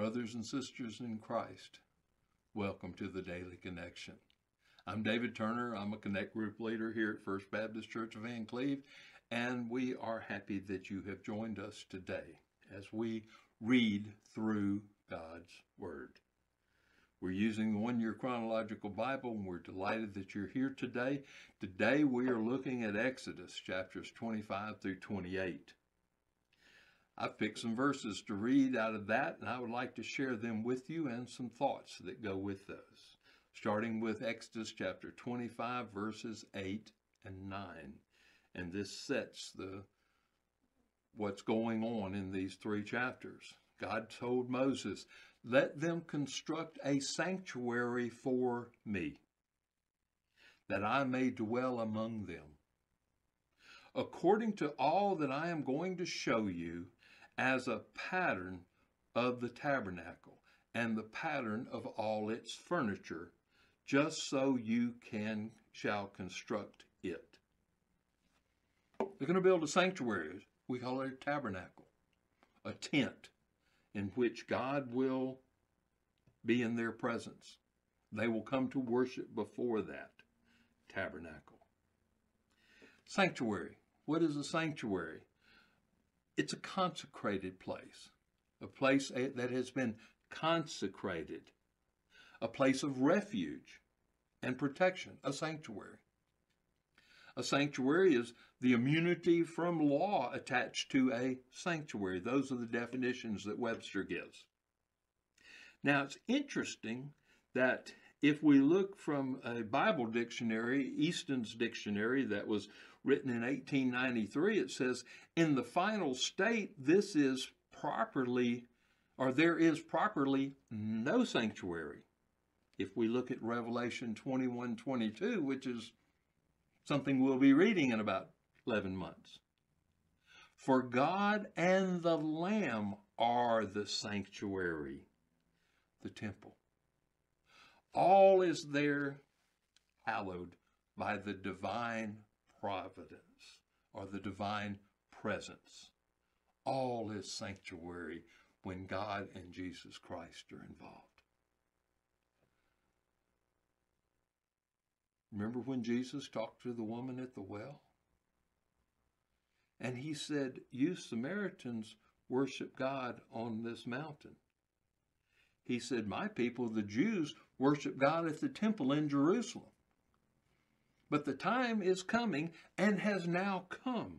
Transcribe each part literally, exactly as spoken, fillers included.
Brothers and sisters in Christ, welcome to the Daily Connection. I'm David Turner. I'm a Connect Group leader here at First Baptist Church of Van Cleve, and we are happy that you have joined us today as we read through God's Word. We're using the One Year Chronological Bible, and we're delighted that you're here today. Today we are looking at Exodus chapters twenty-five through twenty-eight. I've picked some verses to read out of that, and I would like to share them with you and some thoughts that go with those. Starting with Exodus chapter twenty-five, verses eight and nine. And this sets the what's going on in these three chapters. God told Moses, "Let them construct a sanctuary for me, that I may dwell among them, according to all that I am going to show you, as a pattern of the tabernacle and the pattern of all its furniture, just so you can shall construct it." They're going to build a sanctuary. We call it a tabernacle, a tent in which God will be in their presence. They will come to worship before that tabernacle. Sanctuary. What is a sanctuary? It's a consecrated place, a place that has been consecrated, a place of refuge and protection, a sanctuary. A sanctuary is the immunity from law attached to a sanctuary. Those are the definitions that Webster gives. Now, it's interesting that if we look from a Bible dictionary, Easton's dictionary that was written in eighteen ninety-three, it says, in the final state, this is properly, or there is properly no sanctuary. If we look at Revelation twenty-one twenty-two, which is something we'll be reading in about eleven months. For God and the Lamb are the sanctuary, the temple. All is there hallowed by the divine providence or the divine presence. All is sanctuary when God and Jesus Christ are involved. Remember when Jesus talked to the woman at the well? And he said, "You Samaritans worship God on this mountain." He said, "My people, the Jews, worship God at the temple in Jerusalem. But the time is coming and has now come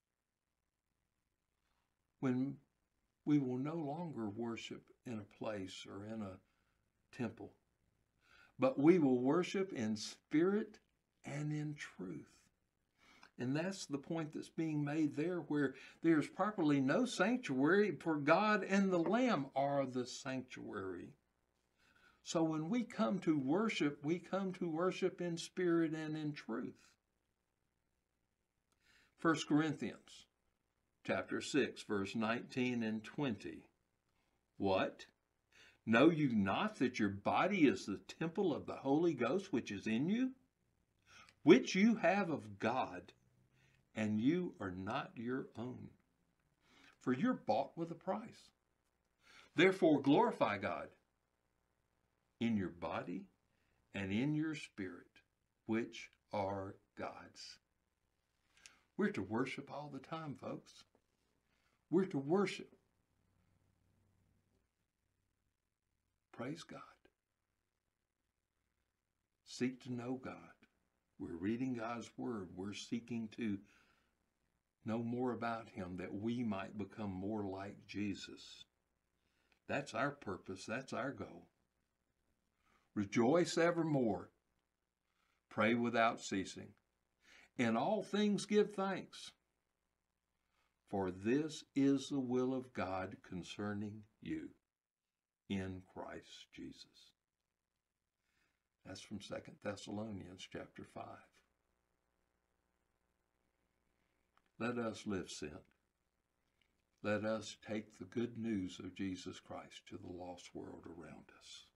when we will no longer worship in a place or in a temple, but we will worship in spirit and in truth." And that's the point that's being made there, where there's properly no sanctuary, for God and the Lamb are the sanctuary. So when we come to worship, we come to worship in spirit and in truth. First Corinthians chapter six, verse nineteen and twenty. What? Know you not that your body is the temple of the Holy Ghost which is in you, which you have of God, and you are not your own? For you're bought with a price. Therefore glorify God in your body and in your spirit, which are God's. We're to worship all the time, folks. We're to worship. Praise God. Seek to know God. We're reading God's Word. We're seeking to know more about Him, that we might become more like Jesus. That's our purpose. That's our goal. Rejoice evermore. Pray without ceasing. In all things give thanks, for this is the will of God concerning you in Christ Jesus. That's from Second Thessalonians chapter five. Let us live sent. Let us take the good news of Jesus Christ to the lost world around us.